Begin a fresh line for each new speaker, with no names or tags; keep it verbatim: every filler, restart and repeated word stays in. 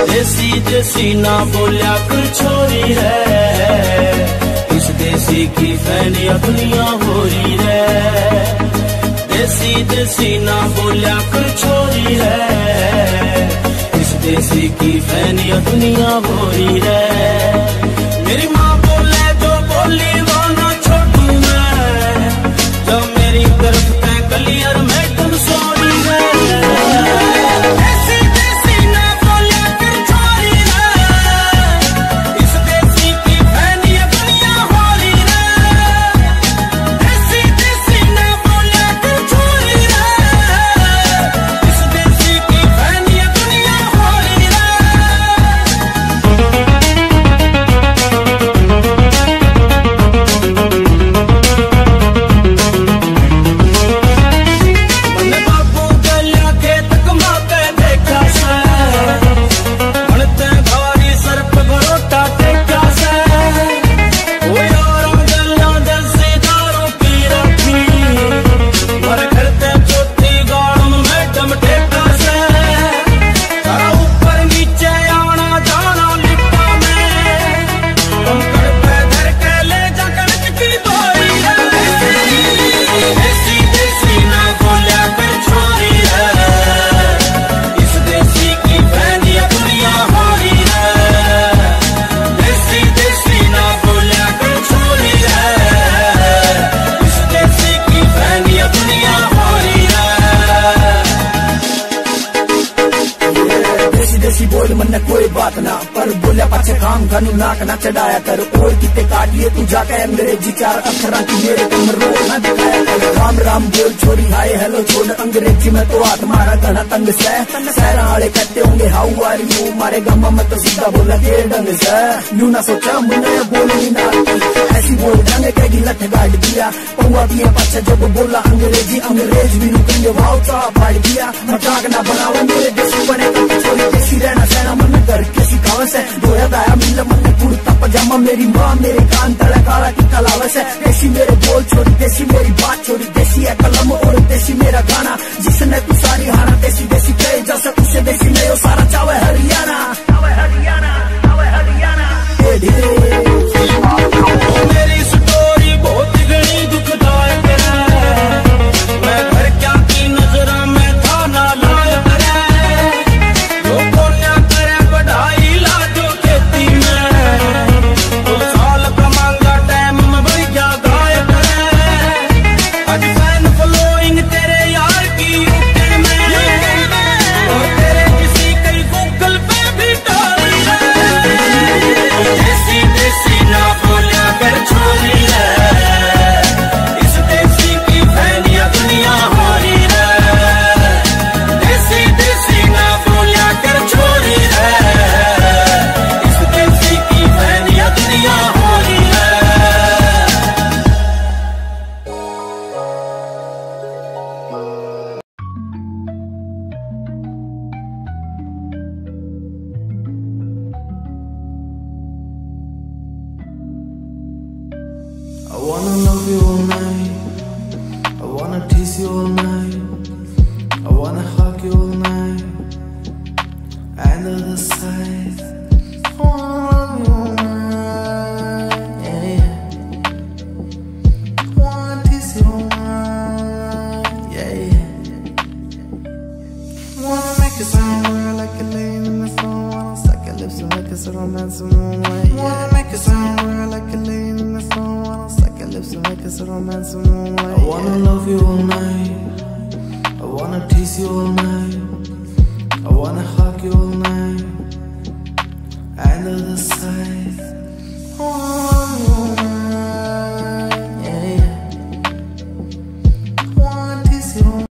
देसी देसी ना बोलिया कर छोरी है, इस देसी की फैनी अपनिया हो रही है। देसी देसी ना बोलिया कर छोरी है, इस देसी की फैनी अपनिया हो रही है। मेरी माँ बोले जो बोली वो ना छोड़ू मैं, जब मेरी तरफ तय क्लियर मैडम सॉरी है। बोल मन कोई बात ना, पर बोलिया पाछे काम घनु नाक ना चढ़ाया कर। और किते काटिए तू जाके अंग्रेजी चार अक्षरा की मेरे कम रोक ना दिखाया कर। राम राम बोल छोरी हाय हेलो छोड़ अंग्रेजी में तो हाथ मारा घना तंग से। शहर वाले कहते होंगे हाउ आर यू, मारे गामा में तो सीधा बोला के ढंग से। यूं ना सोचा मुन्ने बोली ना ऐसी बोल जाने कहेगी लठ गाड़ दिया। पौवा दिया पाछे जब बोला अंग्रेजी, अंग्रेज भी रुकेंगे भाव चा फाड़ दिया। मजाक ना बनाओ मेरे देसी बने छोरी देसी रहना सहना मन कर के सिखावस है। धोया दाया मिल मन कुर्ता पजामा, मेरी माँ मेरे कान तला काला की कलावस है। देसी मेरे बोल छोड़ी देसी मेरी बात छोड़ी, देसी है कलम और देसी मेरा गाना। जिसने तू सारी हारा देसी देसी कहे जैसा तुझे देसी नहीं हो सारा चावे हरियाणा चावे हरियाणा चावे हरियाणा। मेरी स्टोरी बहुत घनी दुखदायक है, मैं घर क्या की नजरा में था ना लायक है। लोगों ने करे बढ़ाई लाजो खेती में, दो साल कमांगा टाइम में भैया गायक है। आज फैन फॉलोइंग तेरे यार की यूके में, और तेरे किसी कई गूगल पे भी डाली है। देसी देसी ना बोलिया कर छोरी है, इस देसी की फैनिया दुनिया हो रही है। देसी देसी ना बोलिया कर छोरी है, इस देसी की फैनिया दुनिया हो रही है।
I wanna love you all night, I wanna tease you all night, I wanna hug you all night, under the side. I wanna love you all night, yeah, yeah. I wanna tease you all night, yeah, yeah. I wanna make it sound real like a lane in the phone, wanna suck your lips and make us a romance and moonlight, yeah. I wanna make it sound real like a lane in the phone, wanna suck your lips and make us a romance and moonlight, I wanna yeah. love you all night, I wanna tease you all night, I wanna hug you all night, under the side.